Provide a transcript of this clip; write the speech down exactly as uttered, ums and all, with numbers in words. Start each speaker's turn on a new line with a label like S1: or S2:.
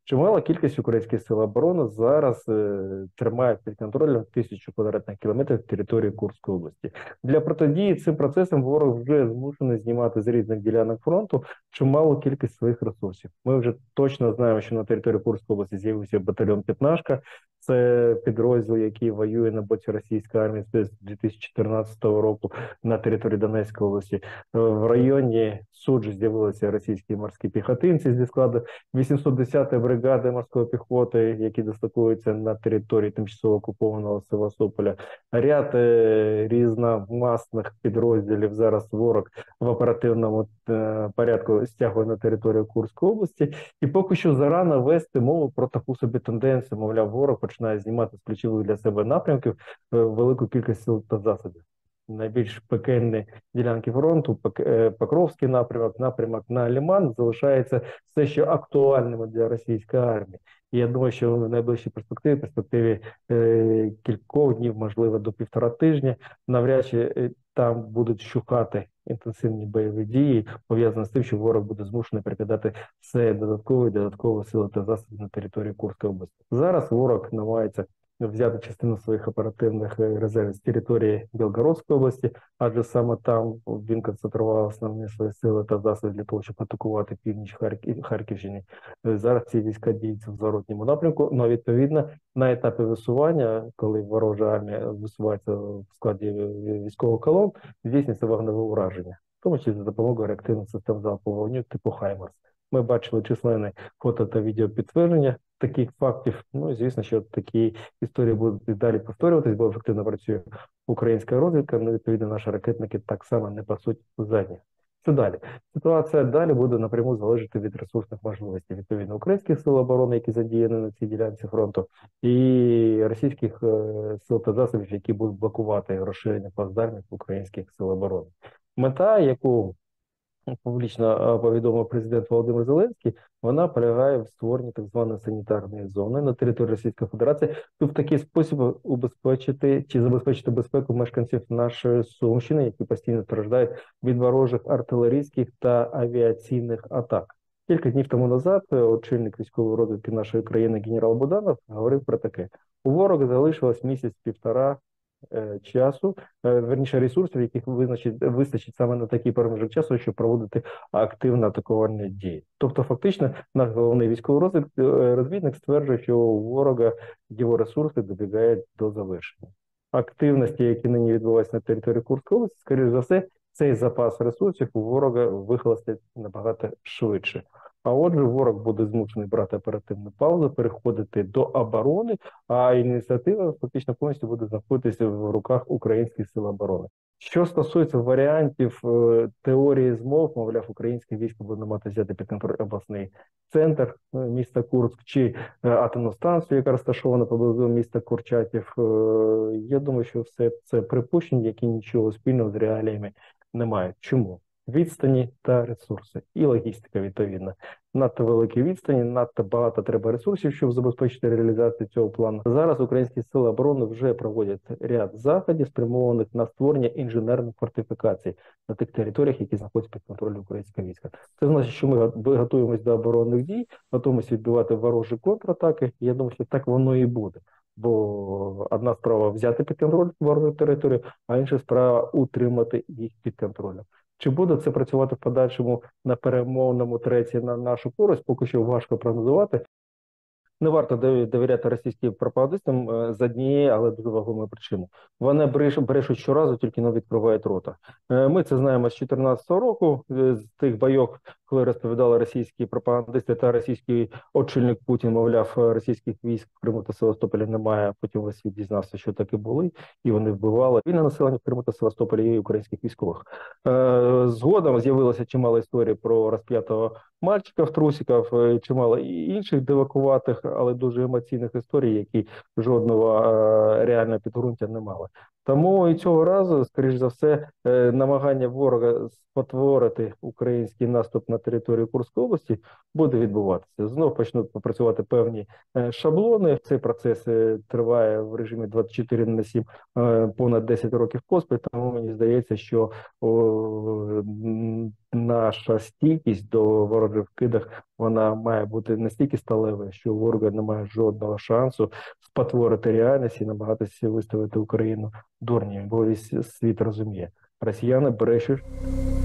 S1: Чимала кількість українських сил оборони зараз е, тримає під контролем тисячу квадратних кілометрів території Курської області. Для протидії цим процесам ворог вже змушений знімати з різних ділянок фронту чималу кількість своїх ресурсів. Ми вже точно знаємо, що на території Курської області з'явився батальйон «П'ятнашка». Це підрозділ, який воює на боці російської армії з дві тисячі чотирнадцятого року на території Донецької області. В районі Суджі з'явилися російські морські піхотинці зі складу вісімсот десятої бригади морської піхоти, які дислокуються на території тимчасово окупованого Севастополя. Ряд е, різномасних підрозділів зараз ворог в оперативному е, порядку стягує на територію Курської області. І поки що зарано вести мову про таку собі тенденцію. Мовляв, ворог починає знімати з ключових для себе напрямків е, велику кількість сил та засобів. Найбільш пекельні ділянки фронту, Покровський напрямок, напрямок на Лиман залишається все ще актуальними для російської армії. І я думаю, що в найближчій перспективі, перспективі е, кількох днів, можливо, до півтора тижня, навряд чи е, там будуть щухати інтенсивні бойові дії, пов'язані з тим, що ворог буде змушений перекидати все додаткові додаткові сили та засоби на території Курської області. Зараз ворог намагається взяти частину своїх оперативних резервів з території Білгородської області, адже саме там він концентрував основні свої сили та засоби для того, щоб атакувати північ Харків, Харківщини. Зараз ці війська діються в зворотньому напрямку, але відповідно на етапі висування, коли ворожа армія висувається в складі військових колон, здійснюється вогневе ураження, в тому числі за допомогою реактивних систем залпового вогню типу «Хаймарс». Ми бачили численні фото та відео підтвердження таких фактів. Ну і звісно, що такі історії будуть і далі повторюватись, бо ефективно працює українська розвідка. Ну, відповідно, наші ракетники так само не пасуть задніх. Що далі? Ситуація далі буде напряму залежати від ресурсних можливостей, відповідно, українських сил оборони, які задіяні на цій ділянці фронту, і російських е, сил та засобів, які будуть блокувати розширення плацдармів українських сил оборони. Мета, яку публічно повідомив президент Володимир Зеленський, вона полягає в створенні так званої санітарної зони на території Російської Федерації, щоб в такий спосіб убезпечити чи забезпечити безпеку мешканців нашої Сумщини, які постійно страждають від ворожих артилерійських та авіаційних атак. Кілька днів тому назад очільник військової розвідки нашої країни генерал Буданов говорив про таке: у ворога залишилось місяць-півтора часу, верніше ресурсів, яких визначить, вистачить саме на такий проміжок часу, щоб проводити активно атакувальні дії. Тобто, фактично, наш головний військовий розвідник стверджує, що у ворога його ресурси добігають до завершення. Активності, які нині відбуваються на території Курської області, скоріш за все, цей запас ресурсів у ворога вихолостить набагато швидше. А отже, ворог буде змушений брати оперативну паузу, переходити до оборони, а ініціатива фактично повністю буде знаходитися в руках українських сил оборони. Що стосується варіантів е, теорії змов, мовляв, українське військо буде мати взяти під контроль обласний центр е, міста Курськ чи е, атомну станцію, яка розташована поблизу міста Курчатів, е, я думаю, що все це припущення, які нічого спільного з реаліями не мають. Чому? Відстані та ресурси. І логістика, відповідно. Надто великі відстані, надто багато треба ресурсів, щоб забезпечити реалізацію цього плану. Зараз українські сили оборони вже проводять ряд заходів, спрямованих на створення інженерних фортифікацій на тих територіях, які знаходяться під контролем українського війська. Це значить, що ми готуємось до оборонних дій, готуємося відбивати ворожі контратаки. Я думаю, що так воно і буде. Бо одна справа взяти під контроль ворожу територію, а інша справа утримати їх під контролем. Чи буде це працювати в подальшому на перемовному треці на нашу користь, поки що важко прогнозувати. Не варто довіряти російським пропагандистам з однієї, але дуже вагомої причини. Вони брешуть щоразу, тільки не відкривають рота. Ми це знаємо з дві тисячі чотирнадцятого року, з тих байок, коли розповідали російські пропагандисти та російський очільник Путін, мовляв, російських військ в Криму та Севастополі немає, потім весь світ дізнався, що таки були, і вони вбивали вільне населення в Криму та Севастополі і українських військових. Згодом з'явилося чимало історій про розп'ятого мальчика в трусиках, чимало інших дивакуватих, але дуже емоційних історій, які жодного реального підґрунтя не мали. Тому і цього разу, скоріш за все, е, намагання ворога спотворити український наступ на територію Курської області буде відбуватися. Знов почнуть попрацювати певні е, шаблони. Цей процес е, триває в режимі двадцять чотири на сім е, понад десять років поспіль. Тому мені здається, що о, м, наша стійкість до ворожих вкидах вона має бути настільки сталевою, що у ворога немає жодного шансу спотворити реальність і намагатися виставити Україну дурні, бо весь світ розуміє. Росіяни брешуть,